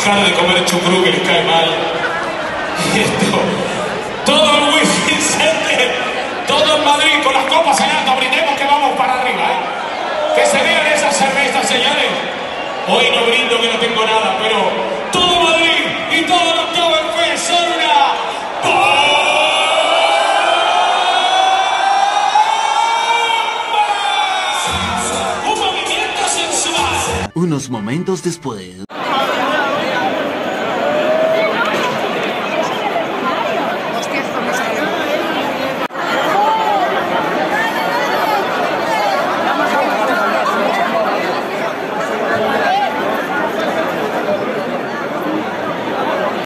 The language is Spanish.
dejar de comer chucrú que les cae mal. Esto, todo el Wizzing Center, todo en Madrid con las copas en alto, brindemos que vamos para arriba, ¿eh? Que se vean esas cervezas, señores. Hoy no brindo que no tengo nada, pero todo Madrid y todo los Oktoberfest son una bomba. Un movimiento sensual. Unos momentos después.